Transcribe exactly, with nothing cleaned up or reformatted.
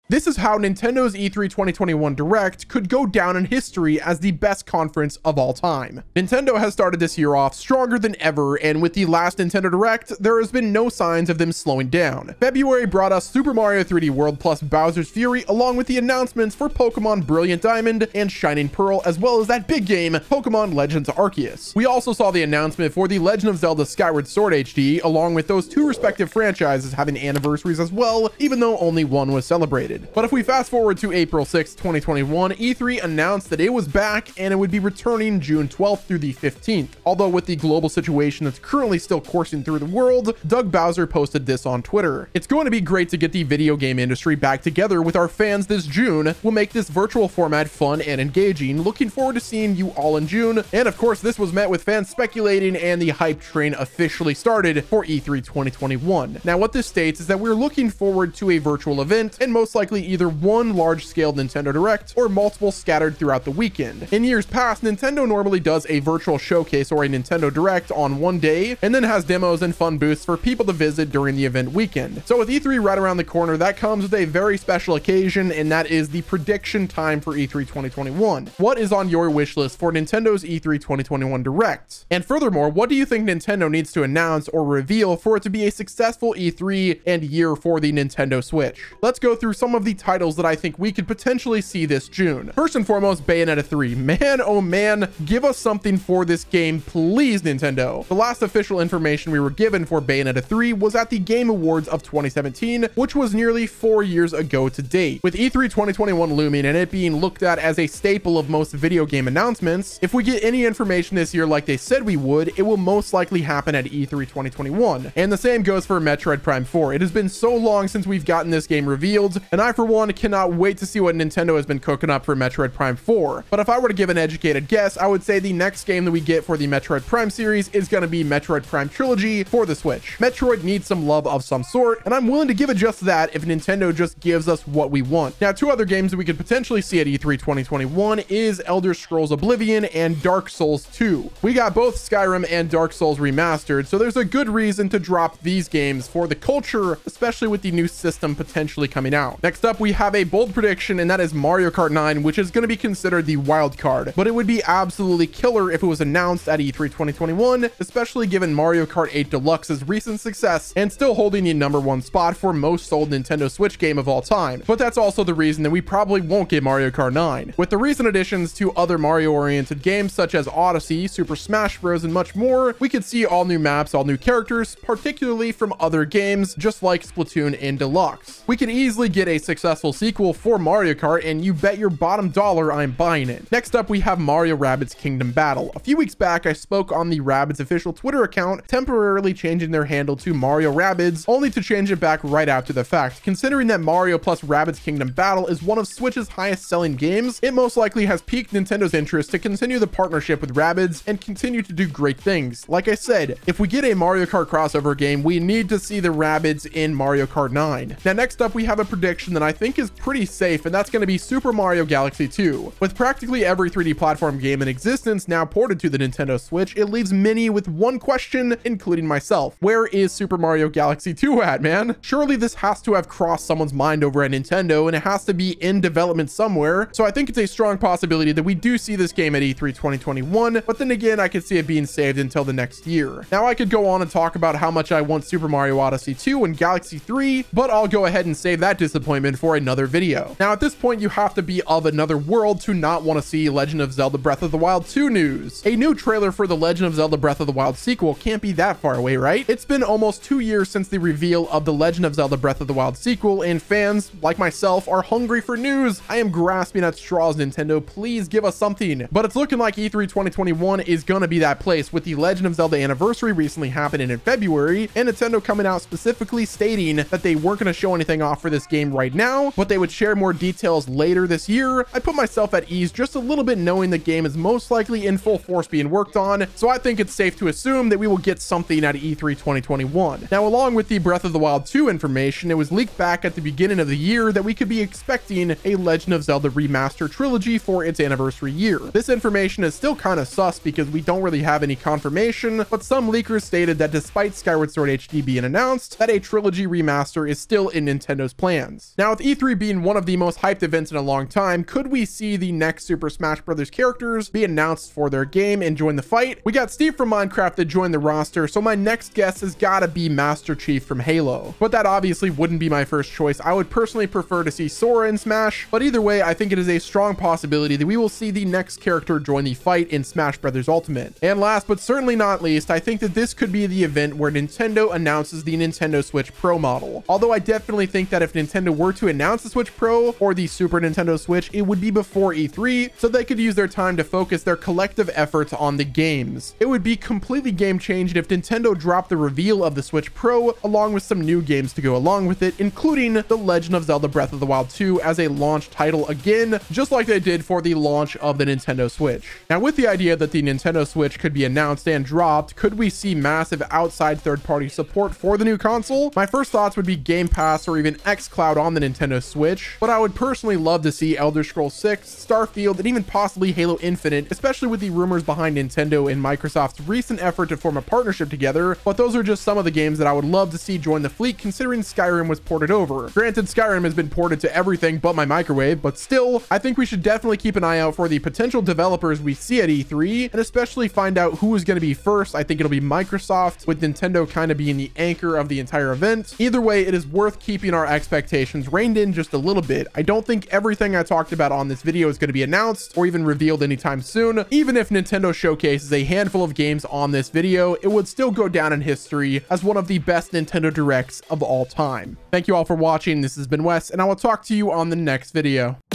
This is how Nintendo's E three twenty twenty-one Direct could go down in history as the best conference of all time. Nintendo has started this year off stronger than ever, and with the last Nintendo Direct, there has been no signs of them slowing down. February brought us Super Mario three D World plus Bowser's Fury, along with the announcements for Pokemon Brilliant Diamond and Shining Pearl, as well as that big game, Pokemon Legends Arceus. We also saw the announcement for the Legend of Zelda Skyward Sword H D, along with those two respective franchises having anniversaries as well, even though only one was celebrated. But if we fast forward to April sixth, twenty twenty-one, E three announced that it was back and it would be returning June twelfth through the fifteenth. Although with the global situation that's currently still coursing through the world, Doug Bowser posted this on Twitter. It's going to be great to get the video game industry back together with our fans this June. We'll make this virtual format fun and engaging. Looking forward to seeing you all in June. And of course, this was met with fans speculating, and the hype train officially started for E three twenty twenty-one. Now, what this states is that we're looking forward to a virtual event, and most likely either one large-scale Nintendo Direct or multiple scattered throughout the weekend. In years past, Nintendo normally does a virtual showcase or a Nintendo Direct on one day, and then has demos and fun booths for people to visit during the event weekend. So with E three right around the corner, that comes with a very special occasion, and that is the prediction time for E three twenty twenty-one. What is on your wish list for Nintendo's E three twenty twenty-one Direct? And furthermore, what do you think Nintendo needs to announce or reveal for it to be a successful E three and year for the Nintendo Switch? Let's go through some of the titles that I think we could potentially see this June. First and foremost, Bayonetta three. Man, oh man, give us something for this game, please, Nintendo. The last official information we were given for Bayonetta three was at the Game Awards of twenty seventeen, which was nearly four years ago to date. With E three twenty twenty-one looming and it being looked at as a staple of most video game announcements, if we get any information this year like they said we would, it will most likely happen at E three twenty twenty-one. And the same goes for Metroid Prime four. It has been so long since we've gotten this game revealed, and I for one cannot wait to see what Nintendo has been cooking up for Metroid Prime four. But if I were to give an educated guess, I would say the next game that we get for the Metroid Prime series is going to be Metroid Prime Trilogy for the Switch. Metroid needs some love of some sort, and I'm willing to give it just that if Nintendo just gives us what we want. Now, two other games that we could potentially see at E three twenty twenty-one is Elder Scrolls Oblivion and Dark Souls two. We got both Skyrim and Dark Souls remastered, so there's a good reason to drop these games for the culture, especially with the new system potentially coming out. Next up, we have a bold prediction, and that is Mario Kart nine, which is going to be considered the wild card, but it would be absolutely killer if it was announced at E three twenty twenty-one, especially given Mario Kart eight Deluxe's recent success and still holding the number one spot for most sold Nintendo Switch game of all time. But that's also the reason that we probably won't get Mario Kart nine. With the recent additions to other Mario-oriented games such as Odyssey, Super Smash Bros, and much more, we could see all new maps, all new characters, particularly from other games, just like Splatoon and Deluxe. We could easily get a successful sequel for Mario Kart, and you bet your bottom dollar I'm buying it. Next up, we have Mario Rabbids Kingdom Battle. A few weeks back, I spoke on the Rabbids official Twitter account, temporarily changing their handle to Mario Rabbids, only to change it back right after the fact. Considering that Mario plus Rabbids Kingdom Battle is one of Switch's highest selling games, it most likely has piqued Nintendo's interest to continue the partnership with Rabbids and continue to do great things. Like I said, if we get a Mario Kart crossover game, we need to see the Rabbids in Mario Kart nine. Now, next up, we have a prediction that I think is pretty safe, and that's going to be Super Mario Galaxy two. With practically every three D platform game in existence now ported to the Nintendo Switch, it leaves many with one question, including myself. Where is Super Mario Galaxy two at, man? Surely this has to have crossed someone's mind over at Nintendo, and it has to be in development somewhere. So I think it's a strong possibility that we do see this game at E three twenty twenty-one, but then again, I could see it being saved until the next year. Now, I could go on and talk about how much I want Super Mario Odyssey two and Galaxy three, but I'll go ahead and save that disappointment for another video. Now, at this point, you have to be of another world to not want to see Legend of Zelda Breath of the Wild two news. A new trailer for the Legend of Zelda Breath of the Wild sequel can't be that far away, right? It's been almost two years since the reveal of the Legend of Zelda Breath of the Wild sequel, and fans, like myself, are hungry for news. I am grasping at straws, Nintendo. Please give us something. But it's looking like E three twenty twenty-one is gonna be that place, with the Legend of Zelda anniversary recently happening in February, and Nintendo coming out specifically stating that they weren't gonna show anything off for this game right now, but they would share more details later this year. I put myself at ease just a little bit knowing the game is most likely in full force being worked on, so I think it's safe to assume that we will get something at E three twenty twenty-one. Now, along with the Breath of the Wild two information, it was leaked back at the beginning of the year that we could be expecting a Legend of Zelda remaster trilogy for its anniversary year. This information is still kind of sus because we don't really have any confirmation, but some leakers stated that despite Skyward Sword H D being announced, that a trilogy remaster is still in Nintendo's plans. Now, with E three being one of the most hyped events in a long time, could we see the next Super Smash Bros. Characters be announced for their game and join the fight? We got Steve from Minecraft that joined the roster, so my next guess has got to be Master Chief from Halo. But that obviously wouldn't be my first choice. I would personally prefer to see Sora in Smash, but either way, I think it is a strong possibility that we will see the next character join the fight in Smash Bros. Ultimate. And last but certainly not least, I think that this could be the event where Nintendo announces the Nintendo Switch Pro model. Although I definitely think that if Nintendo were to announce the Switch Pro or the Super Nintendo Switch, it would be before E three, so they could use their time to focus their collective efforts on the games. It would be completely game changing if Nintendo dropped the reveal of the Switch Pro along with some new games to go along with it, including The Legend of Zelda Breath of the Wild two as a launch title again, just like they did for the launch of the Nintendo Switch. Now, with the idea that the Nintendo Switch could be announced and dropped, could we see massive outside third-party support for the new console? My first thoughts would be Game Pass or even xCloud on the Nintendo Switch, but I would personally love to see Elder Scrolls six, Starfield, and even possibly Halo Infinite, especially with the rumors behind Nintendo and Microsoft's recent effort to form a partnership together. But those are just some of the games that I would love to see join the fleet, considering Skyrim was ported over. Granted, Skyrim has been ported to everything but my microwave, but still, I think we should definitely keep an eye out for the potential developers we see at E three, and especially find out who is going to be first. I think it'll be Microsoft, with Nintendo kind of being the anchor of the entire event. Either way, it is worth keeping our expectations reined in just a little bit. I don't think everything I talked about on this video is going to be announced or even revealed anytime soon. Even if Nintendo showcases a handful of games on this video, it would still go down in history as one of the best Nintendo Directs of all time. Thank you all for watching. This has been Wes, and I will talk to you on the next video.